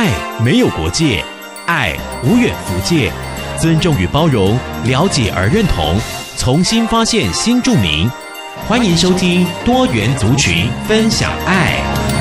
爱没有国界，爱无远弗届，尊重与包容，了解而认同，重新发现新住民。欢迎收听多元族群分享爱。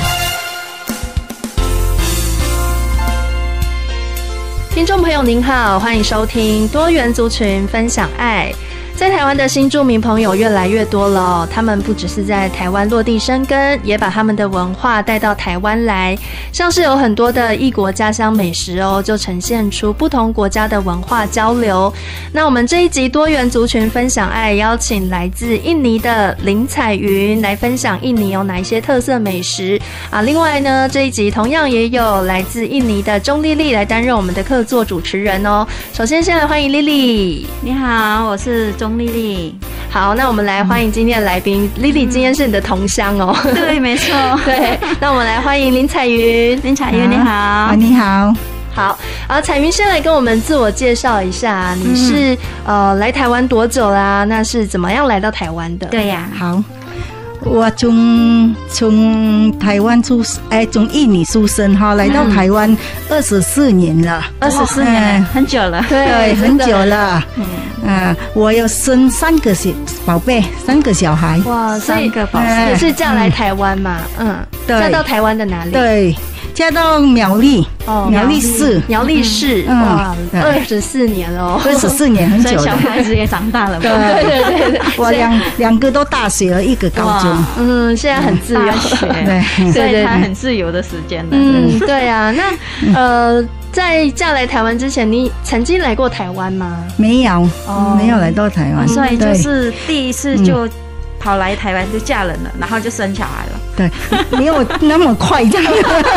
听众朋友您好，欢迎收听多元族群分享爱。在台湾的新住民朋友越来越多了哦，他们不只是在台湾落地生根，也把他们的文化带到台湾来，像是有很多的异国家乡美食哦，就呈现出不同国家的文化交流。那我们这一集多元族群分享爱，邀请来自印尼的林彩云来分享印尼有哪一些特色美食啊。另外呢，这一集同样也有来自印尼的钟丽丽来担任我们的客座主持人哦。首先先来欢迎丽丽。 你好，我是钟丽丽。 好，那我们来欢迎今天的来宾，丽丽今天是你的同乡哦。 对，没错。 对，那我们来欢迎林彩云。 林彩云，你好。 你好。 好，彩云先来跟我们自我介绍一下，你是来台湾多久啦？那是怎么样来到台湾的？ 对呀， 好。我从台湾从印尼出生哈，来到台湾24年了 ，24年了，很久了， 对，很久了。我有生3个宝贝，3个小孩。 哇，3个宝贝，也是嫁来台湾嘛？ 对， 嫁到台湾的哪里？ 对。嫁到苗栗，苗栗市， 哇，24年了 ，24年很久了， 小孩子也长大了， 对， 我两个都大学了，一个高中， 现在很自由， 对，所以他很自由的时间了， 对啊，那在嫁来台湾之前，你曾经来过台湾吗？ 没有来到台湾， 所以就是第一次就跑来台湾就嫁人了，然后就生小孩了。 对，没有那么快这样。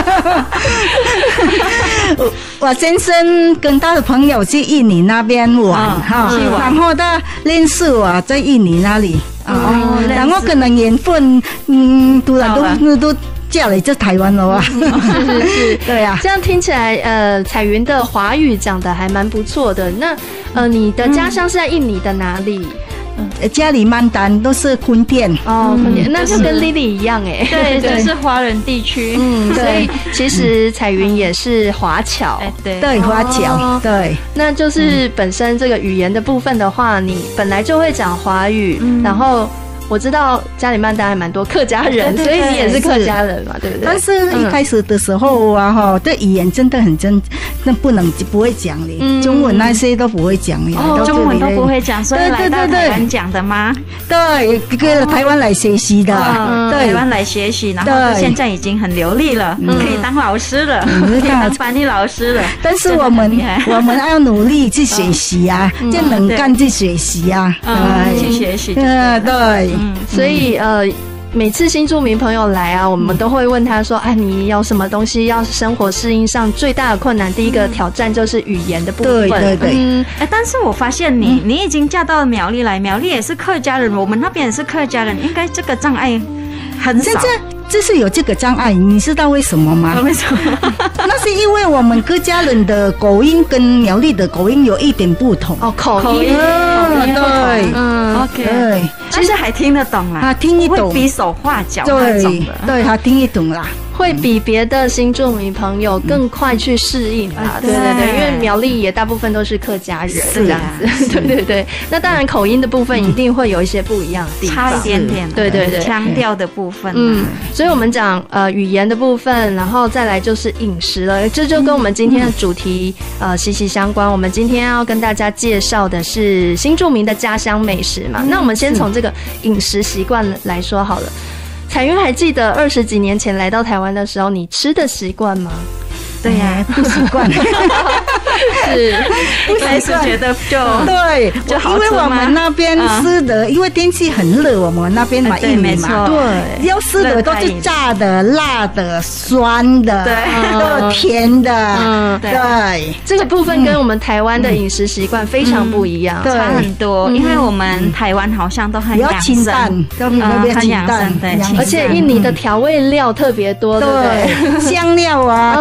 我先生跟他的朋友去印尼那边玩哈，然后他认识我在印尼那里，然后可能缘分，突然都嫁来这台湾了啊。 是， 对啊。 这样听起来，彩云的华语讲得还蛮不错的。那你的家乡是在印尼的哪里？ 家里曼丹都是坤甸坤甸，那就跟 Lily 一样哎， 对，就是华人地区， 所以其实彩云也是华侨， 对，华侨，对， 那就是本身这个语言的部分的话，你本来就会讲华语，然后我知道家里曼丹还蛮多客家人，所以你也是客家人嘛，对不对？ 但是一开始的时候啊，对语言真的很那不会讲嘞，中文那些都不会讲嘞， 中文都不会讲，所以来到台湾讲的吗？ 对，跟台湾来学习的， 台湾来学习，然后现在已经很流利了，可以当老师了，可以当翻译老师了。 但是我们要努力去学习啊，就能干去学习啊， 去学习， 对。 所以每次新住民朋友来啊，我们都会问他说：“你有什么东西要生活适应上最大的困难？第一个挑战就是语言的部分。” 对。 但是我发现你已经嫁到苗栗来，苗栗也是客家人，我们那边也是客家人，应该这个障碍很少。 就是有这个障碍，你知道为什么吗？ 为什么？ 那是因为我们客家人的口音跟苗栗的口音有一点不同。 口音对 ，OK，其实还听得懂啦， 听得懂， 会比手画脚那种的， 对，他听得懂啦。 会比别的新住民朋友更快去适应啦，对，因为苗栗也大部分都是客家人，这样子，对。那当然口音的部分一定会有一些不一样的地方， 差一点点， 对， 腔调的部分， 所以我们讲语言的部分，然后再来就是饮食了，这就跟我们今天的主题息息相关。我们今天要跟大家介绍的是新住民的家乡美食嘛，那我们先从这个饮食习惯来说好了。彩云还记得20几年前来到台湾的时候，你吃的习惯吗？ 对呀，不习惯。 是， 一开始觉得就因为我们那边吃的，因为天气很热，我们那边嘛印尼嘛，对，要吃的都是炸的、辣的、酸的、甜的，对。 这个部分跟我们台湾的饮食习惯非常不一样， 差很多。因为我们台湾好像都很养生， 很养生， 而且印尼的调味料特别多，对不对？ 香料啊，他们的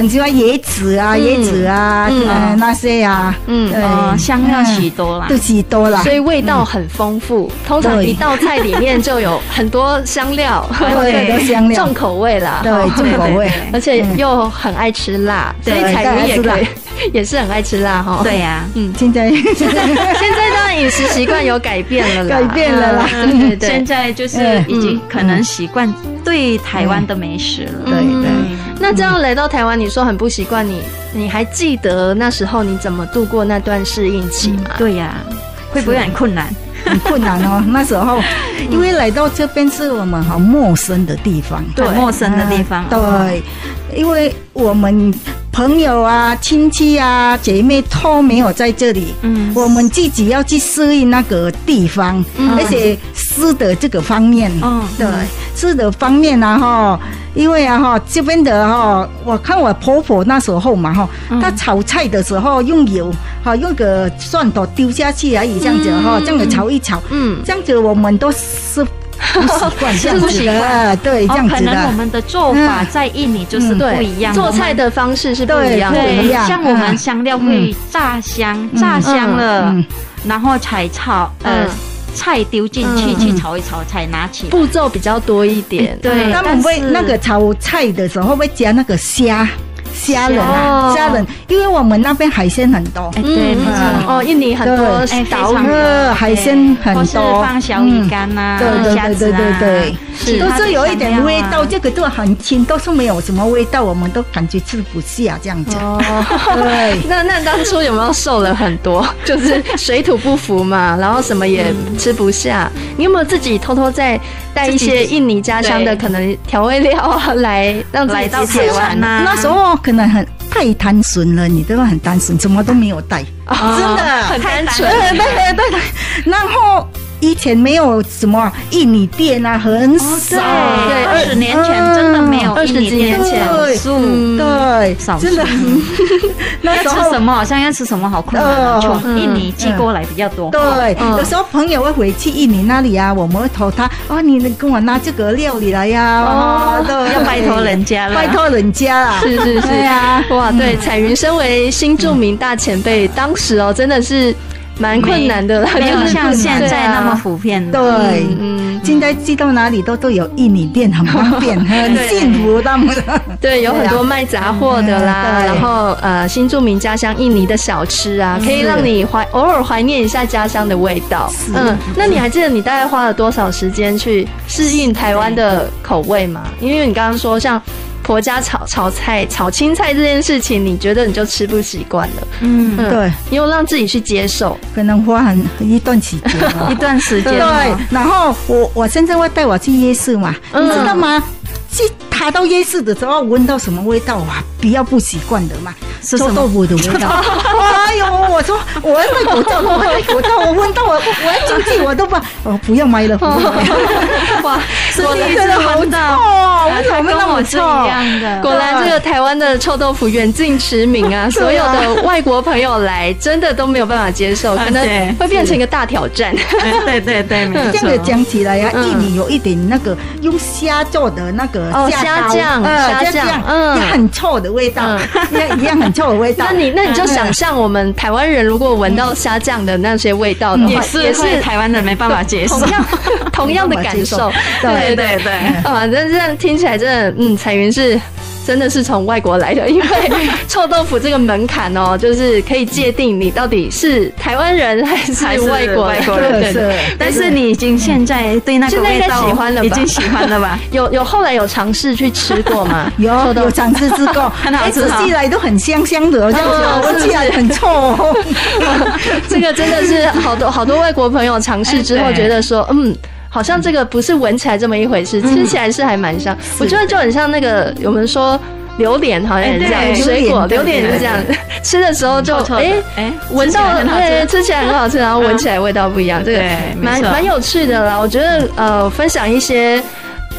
很喜欢椰子啊，那些啊， 香料许多啦， 都许多啦， 所以味道很丰富。通常一道菜里面就有很多香料， 对，很多香料， 重口味啦， 对，重口味， 而且又很爱吃辣，所以彩云也可以，也是很爱吃辣哈。 对呀， 现在当然饮食习惯有改变了啦， 对，现在就是已经可能习惯对台湾的美食了。 对。 那这样来到台湾，你说很不习惯，你还记得那时候你怎么度过那段适应期吗？ 对呀，会不会很困难？ 很困难哦，那时候，因为来到这边是我们很陌生的地方， 对，陌生的地方， 对，因为我们朋友啊、亲戚啊、姐妹都没有在这里，我们自己要去适应那个地方，而且吃的这个方面，对，吃的方面啊哈。因为啊这边的我看我婆婆那时候嘛她炒菜的时候用油用个蒜头丢下去而已，这样子这样子炒一炒，这样子我们都是不习惯这样子的，对，这样子的。 可能我们的做法在印尼就是不一样， 做菜的方式是不一样的。 对，像我们香料会炸香了，然后才炒菜丢进去去炒一炒才拿起来， 步骤比较多一点。 对， 他们会那个炒菜的时候会加那个虾仁，因为我们那边海鲜很多， 对，没错， 印尼很多岛屿海鲜很多， 或是放小鱼干啊，虾子啊， 对，都是有一点味道，这个都很轻，都是没有什么味道，我们都感觉吃不下这样子。对， 那当初有没有瘦了很多？就是水土不服嘛，然后什么也吃不下。你有没有自己偷偷再带一些印尼家乡的可能调味料啊，来让自己到台湾啊？ 那时候可能太单纯了，你对吧？很单纯，什么都没有带，真的很单纯。 对。然后以前没有什么印尼店啊，很少。 对，20年前真的没有印尼店， 对， 少数。 真的。 那时候吃什么好像要吃什么好困难，从印尼寄过来比较多。 对，有时候朋友会回去印尼那里啊，我们会托他你跟我拿这个料理来呀， 要拜托人家了， 拜托人家啦。 是，对啊，哇，对，彩云身为新住民大前辈，当时真的是蛮困难的啦， 没有像现在那么普遍的。 对，现在去到哪里都有印尼店，很方便，很幸福他们。 对，有很多卖杂货的啦，然后新住民家乡印尼的小吃啊，可以让你偶尔怀念一下家乡的味道。那你还记得你大概花了多少时间去适应台湾的口味吗？因为你刚刚说像婆家炒菜、炒青菜这件事情，你觉得你就吃不习惯了？ 对， 你有让自己去接受， 可能花一段时间， 一段时间。 对，然后我现在会带我去夜市嘛，你知道吗？去踏到夜市的时候，闻到什么味道啊？比较不习惯的嘛，臭豆腐的味道。哎呦，我说我要戴口罩，我闻到我要进去，我都不要买了。 哇， 我真的好臭，我们那么臭一样的。 果然，这个台湾的臭豆腐远近驰名啊，所有的外国朋友来，真的都没有办法接受，可能会变成一个大挑战。 对，没错。 这样子讲起来呀，印尼有一点那个用虾做的那个虾酱， 也很臭的味道，一样很臭的味道。 那你就想象我们台湾人如果闻到虾酱的那些味道的话， 也是台湾人没办法接受， 同样的感受。对。但是这样听起来真的，彩云是真的是从外国来的，因为臭豆腐这个门槛就是可以界定你到底是台湾人还是外国人。 对， 但是你已经现在对那个味道喜欢了吧？ 已经喜欢了吧？ 有后来有尝试去吃过吗？ 有尝试吃过， 很好吃， 吃起来都很香香的，这样子闻起来很臭。 这个真的是好多外国朋友尝试之后觉得说，好像这个不是闻起来这么一回事，吃起来是还蛮香。我觉得就很像那个我们说榴莲，好像也是这样，水果榴莲是这样，吃的时候就闻到吃起来很好吃，然后闻起来味道不一样，这个蛮有趣的啦。我觉得分享一些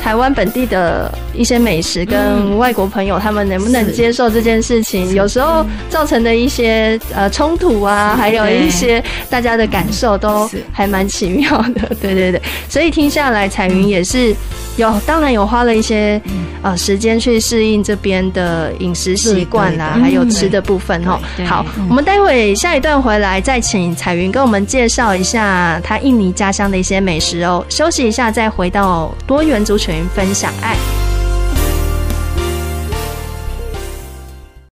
台湾本地的一些美食跟外国朋友他们能不能接受这件事情，有时候造成的一些冲突啊，还有一些大家的感受都还蛮奇妙的。对对对，所以听下来彩云也是当然有花了一些时间去适应这边的饮食习惯啦，还有吃的部分齁。好，我们待会下一段回来再请彩云跟我们介绍一下她印尼家乡的一些美食哦。休息一下再回到多元族群分享爱。